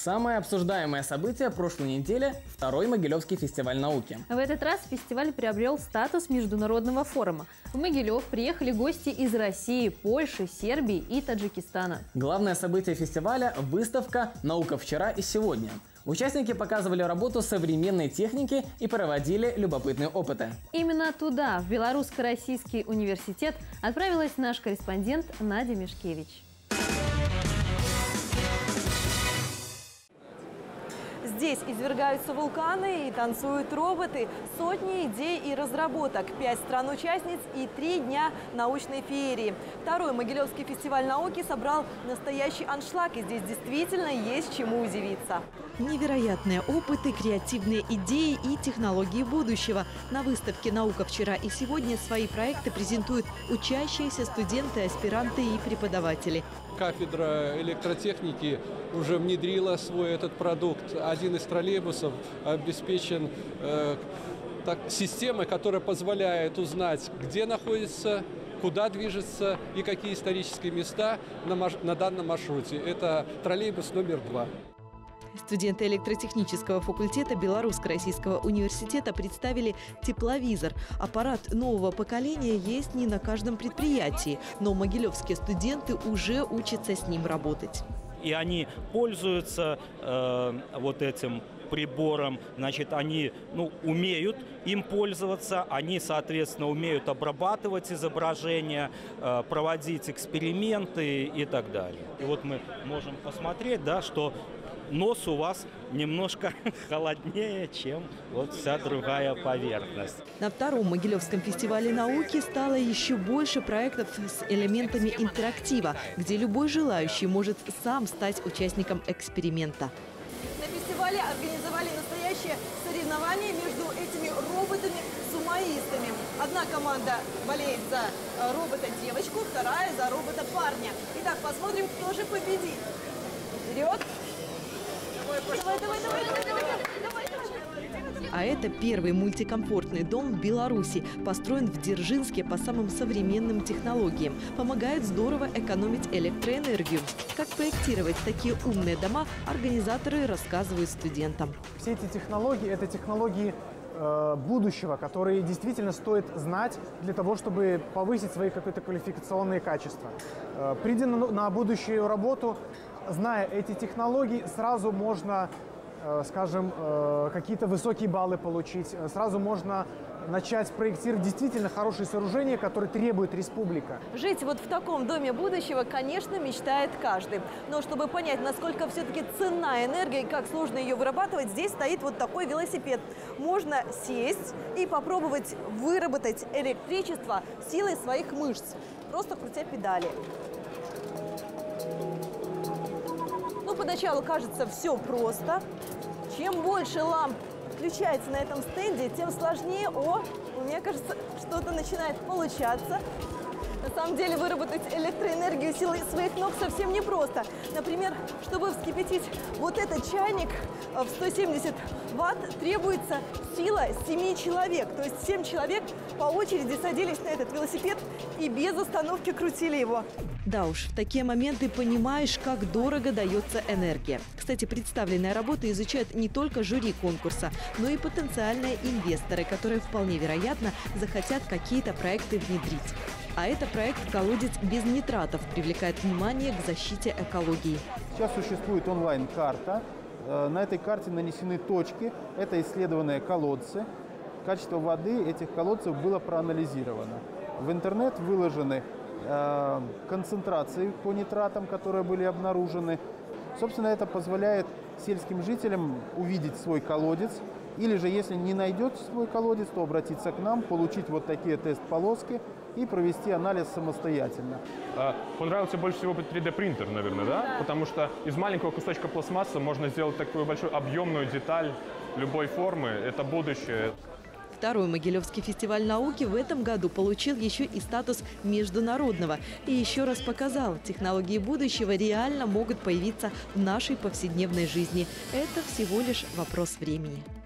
Самое обсуждаемое событие прошлой недели – второй Могилевский фестиваль науки. В этот раз фестиваль приобрел статус международного форума. В Могилев приехали гости из России, Польши, Сербии и Таджикистана. Главное событие фестиваля – выставка «Наука вчера и сегодня». Участники показывали работу современной техники и проводили любопытные опыты. Именно туда, в Белорусско-Российский университет, отправилась наш корреспондент Надя Мишкевич. Здесь извергаются вулканы и танцуют роботы. Сотни идей и разработок, 5 стран-участниц и 3 дня научной феерии. Второй Могилевский фестиваль науки собрал настоящий аншлаг, и здесь действительно есть чему удивиться. Невероятные опыты, креативные идеи и технологии будущего. На выставке «Наука вчера и сегодня» свои проекты презентуют учащиеся студенты, аспиранты и преподаватели. Кафедра электротехники уже внедрила свой этот продукт. Один из троллейбусов обеспечен системой, которая позволяет узнать, где находится, куда движется и какие исторические места на данном маршруте. Это троллейбус номер 2. Студенты электротехнического факультета Белорусско-Российского университета представили тепловизор. Аппарат нового поколения есть не на каждом предприятии, но могилевские студенты уже учатся с ним работать. И они пользуются вот этим прибором, значит, они умеют им пользоваться, они, соответственно, умеют обрабатывать изображения, проводить эксперименты и так далее. И вот мы можем посмотреть, да, что нос у вас немножко холоднее, чем вот вся другая поверхность. На втором Могилевском фестивале науки стало еще больше проектов с элементами интерактива, где любой желающий может сам стать участником эксперимента. На фестивале организовали настоящее соревнование между этими роботами-сумоистами. Одна команда болеет за робота-девочку, вторая за робота-парня. Итак, посмотрим, кто же победит. Вперед! Давай. А это первый мультикомфортный дом в Беларуси. Построен в Дзержинске по самым современным технологиям. Помогает здорово экономить электроэнергию. Как проектировать такие умные дома, организаторы рассказывают студентам. Все эти технологии – это технологии будущего, которые действительно стоит знать для того, чтобы повысить свои какие-то квалификационные качества. Придя на будущую работу, зная эти технологии, сразу можно, скажем, какие-то высокие баллы получить, сразу можно начать проектировать действительно хорошие сооружения, которые требует республика. Жить вот в таком доме будущего, конечно, мечтает каждый. Но чтобы понять, насколько все-таки ценна энергия и как сложно ее вырабатывать, здесь стоит вот такой велосипед. Можно сесть и попробовать выработать электричество силой своих мышц, просто крутя педали. Поначалу кажется все просто. Чем больше ламп включается на этом стенде, тем сложнее. Мне кажется, что-то начинает получаться. На самом деле выработать электроэнергию силой своих ног совсем непросто. Например, чтобы вскипятить вот этот чайник в 170 ватт, требуется сила 7 человек. То есть 7 человек по очереди садились на этот велосипед и без остановки крутили его. Да уж, в такие моменты понимаешь, как дорого дается энергия. Кстати, представленные работы изучают не только жюри конкурса, но и потенциальные инвесторы, которые вполне вероятно захотят какие-то проекты внедрить. А это проект «Колодец без нитратов» привлекает внимание к защите экологии. Сейчас существует онлайн-карта. На этой карте нанесены точки. Это исследованные колодцы. Качество воды этих колодцев было проанализировано. В интернет выложены концентрации по нитратам, которые были обнаружены. Собственно, это позволяет сельским жителям увидеть свой колодец. Или же, если не найдет свой колодец, то обратиться к нам, получить вот такие тест-полоски и провести анализ самостоятельно. Понравился больше всего 3D-принтер, наверное, да? Потому что из маленького кусочка пластмассы можно сделать такую большую объемную деталь любой формы. Это будущее. Второй Могилевский фестиваль науки в этом году получил еще и статус международного. И еще раз показал, технологии будущего реально могут появиться в нашей повседневной жизни. Это всего лишь вопрос времени.